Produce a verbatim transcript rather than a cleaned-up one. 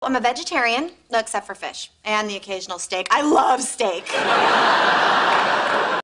I'm a vegetarian, except for fish and the occasional steak. I love steak.